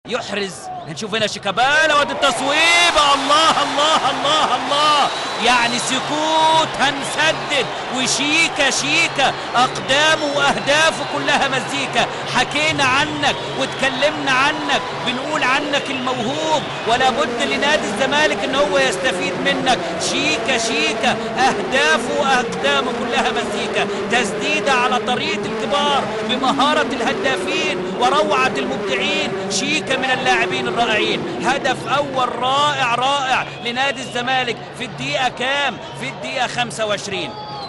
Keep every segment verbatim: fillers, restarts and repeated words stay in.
يحرز. هنشوف هنا شيكابالا وادي التصويب. الله الله الله الله، يعني سكوت هنسدد. وشيكا شيكا اقدامه واهدافه كلها مزيكا. حكينا عنك واتكلمنا عنك، بنقول عنك الموهوب ولا بد لنادي الزمالك ان هو يستفيد منك. شيكا شيكا اهدافه واقدامه كلها مزيكا. تسديده على طريقه الكبار بمهاره الهدافين وروعه المبدعين. شيكا من اللاعبين الرائعين. هدف اول رائع رائع لنادي الزمالك في الدقيقه كام؟ في الدقيقه خمسة وعشرين.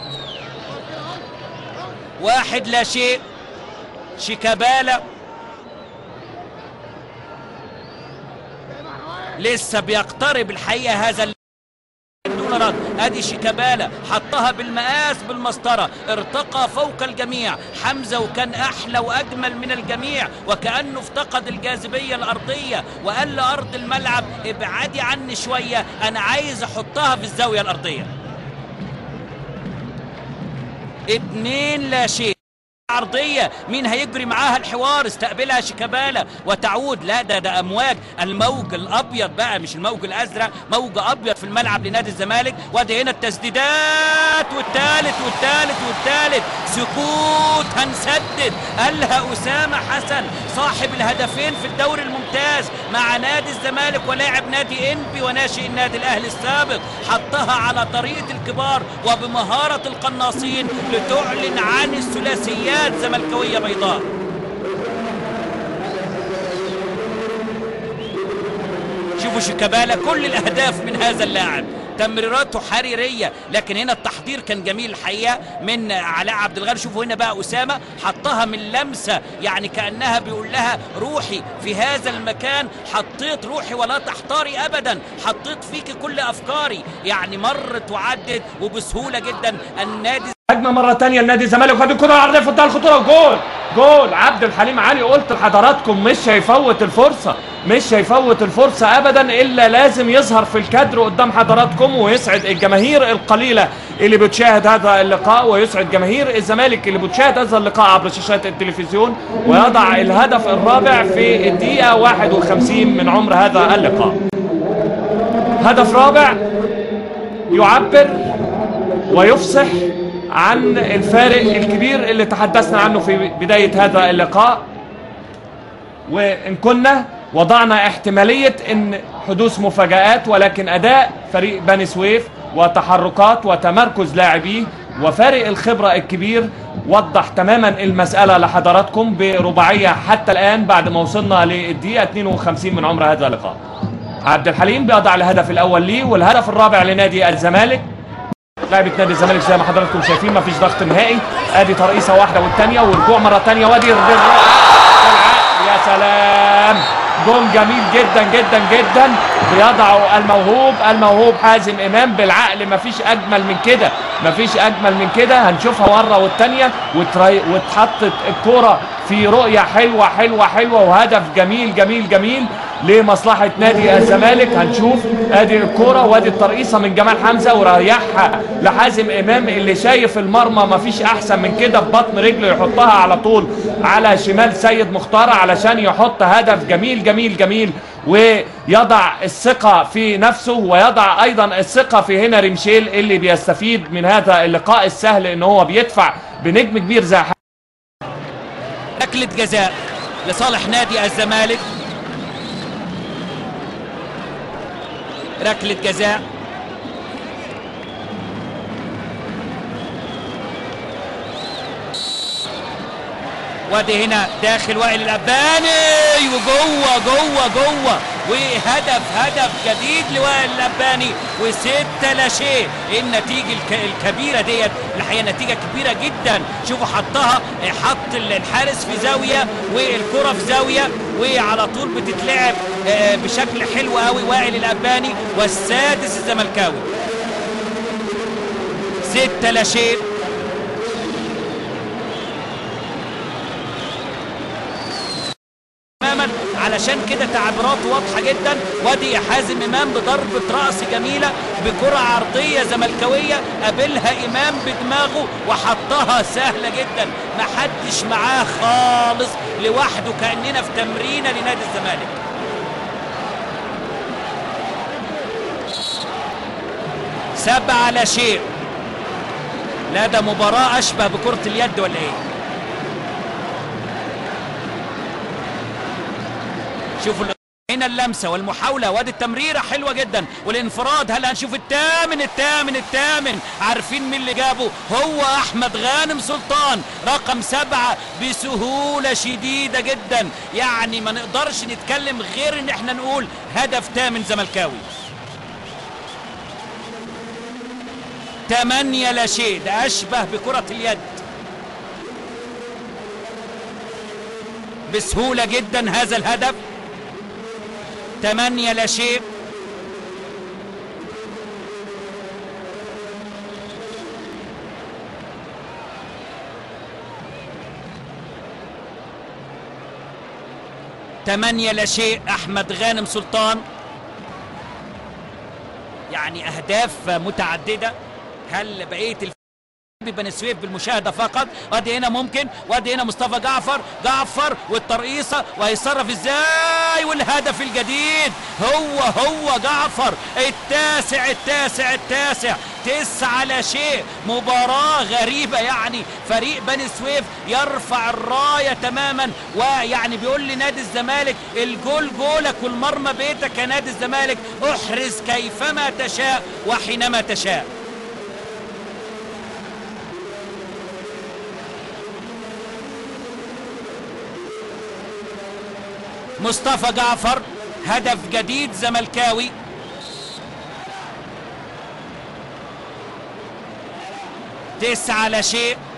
واحد لا شيء. شيكابالا لسه بيقترب الحقيقه هذا دون رد. ادي شيكابالا حطها بالمقاس بالمسطره، ارتقى فوق الجميع حمزه وكان احلى واجمل من الجميع، وكانه افتقد الجاذبيه الارضيه وقال لارض الملعب ابعدي عني شويه، انا عايز احطها في الزاويه الارضيه. اتنين لا شيء. عرضية مين هيجري معاها الحوار؟ استقبلها شيكابالا وتعود. لا ده ده امواج، الموج الابيض بقى مش الموج الازرق، موج ابيض في الملعب لنادي الزمالك. وادي هنا التسديدات والثالث والثالث والثالث. سكوت هنسدد. قالها اسامه حسن صاحب الهدفين في الدوري الممتاز مع نادي الزمالك ولاعب نادي انبي وناشئ النادي الاهلي السابق. حطها على طريقه الكبار وبمهاره القناصين لتعلن عن الثلاثيات زملكاويه بيضاء. شوفوا شيكابالا كل الاهداف من هذا اللاعب، تمريراته حريريه، لكن هنا التحضير كان جميل الحقيقه من علاء عبد الغني. شوفوا هنا بقى اسامه حطها من لمسه، يعني كانها بيقول لها روحي في هذا المكان، حطيت روحي ولا تحتاري ابدا، حطيت فيك كل افكاري، يعني مرت وعدت وبسهوله جدا. النادي هجمه مره ثانيه لنادي الزمالك، وخد الكره العرضيه في منتهى الخطوره وجول. جول عبد الحليم علي. قلت لحضراتكم مش هيفوت الفرصه، مش هيفوت الفرصه ابدا الا لازم يظهر في الكادر قدام حضراتكم ويسعد الجماهير القليله اللي بتشاهد هذا اللقاء، ويسعد جماهير الزمالك اللي بتشاهد هذا اللقاء عبر شاشات التلفزيون، ويضع الهدف الرابع في الدقيقه واحد وخمسين من عمر هذا اللقاء. هدف رابع يعبر ويفصح عن الفارق الكبير اللي تحدثنا عنه في بداية هذا اللقاء، وإن كنا وضعنا احتمالية إن حدوث مفاجآت، ولكن أداء فريق بني سويف وتحركات وتمركز لاعبيه وفارق الخبرة الكبير وضح تماما المسألة لحضراتكم برباعية حتى الآن بعد ما وصلنا للدقيقة اثنين وخمسين من عمر هذا اللقاء. عبد الحليم بيضع الهدف الأول ليه، والهدف الرابع لنادي الزمالك. لعبة نادي الزمالك زي ما حضراتكم شايفين مفيش ضغط نهائي. ادي ترقيصه واحده والثانيه ورجوع مره ثانيه، وادي يا سلام، جون جميل جدا جدا جدا بيضعه الموهوب الموهوب حازم امام بالعقل. مفيش اجمل من كده، مفيش اجمل من كده. هنشوفها مره والثانيه واتحطت الكوره في رؤيه حلوه حلوه حلوه وهدف جميل جميل جميل لمصلحه نادي الزمالك. هنشوف ادي الكوره وادي الترقيصه من جمال حمزه وريحها لحازم امام اللي شايف المرمى مفيش احسن من كده، ببطن رجله يحطها على طول على شمال سيد مختار علشان يحط هدف جميل جميل جميل، ويضع الثقه في نفسه ويضع ايضا الثقه في هنا رمشيل اللي بيستفيد من هذا اللقاء السهل ان هو بيدفع بنجم كبير زي ركلة جزاء لصالح نادي الزمالك. ركلة جزاء وادي هنا داخل وائل الأباني وجوه جوه جوه، وهدف هدف جديد لوائل الأباني وستة لا شيء. النتيجة الكبيرة ديت الحقيقة نتيجة كبيرة جدا. شوفوا حطها، حط الحارس في زاوية والكرة في زاوية وعلى طول بتتلعب بشكل حلو قوي. وائل الأباني والسادس الزملكاوي. ستة لا شيء. تماما على علشان كده تعبيراته واضحه جدا. وادي حازم امام بضربه راس جميله بكره عرضيه زملكاويه قابلها امام بدماغه وحطها سهله جدا، ما حدش معاه خالص، لوحده كاننا في تمرينه لنادي الزمالك. سبعة لا شيء. لا ده مباراة أشبه بكرة اليد ولا إيه؟ شوفوا هنا اللمسة والمحاولة، وادي التمريرة حلوة جدا والانفراد. هل هنشوف الثامن الثامن الثامن؟ عارفين مين اللي جابه؟ هو أحمد غانم سلطان رقم سبعة بسهولة شديدة جدا. يعني ما نقدرش نتكلم غير إن احنا نقول هدف ثامن زملكاوي. ثمانية لا شيء، ده أشبه بكرة اليد. بسهولة جدا هذا الهدف. ثمانية لا شيء. ثمانية لا شيء أحمد غانم سلطان. يعني أهداف متعددة. هل بقية الف... بني سويف بالمشاهدة فقط؟ وادي هنا ممكن، وادي هنا مصطفى جعفر، جعفر والترقيصة وهيتصرف ازاي، والهدف الجديد هو هو جعفر. التاسع التاسع التاسع. تسعة لا شيء. مباراة غريبة، يعني فريق بني سويف يرفع الراية تماما، ويعني بيقول لنادي الزمالك الجول جولك والمرمى بيتك يا نادي الزمالك، احرز كيفما تشاء وحينما تشاء. مصطفى جعفر هدف جديد زملكاوي. تسعة لا شيء.